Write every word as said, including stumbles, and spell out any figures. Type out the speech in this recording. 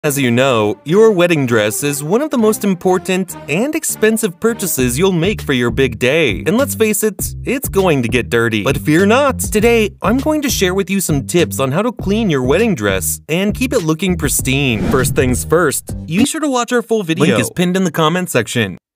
As you know, your wedding dress is one of the most important and expensive purchases you'll make for your big day. And let's face it, it's going to get dirty. But fear not! Today, I'm going to share with you some tips on how to clean your wedding dress and keep it looking pristine. First things first, be sure to watch our full video. Link is pinned in the comment section.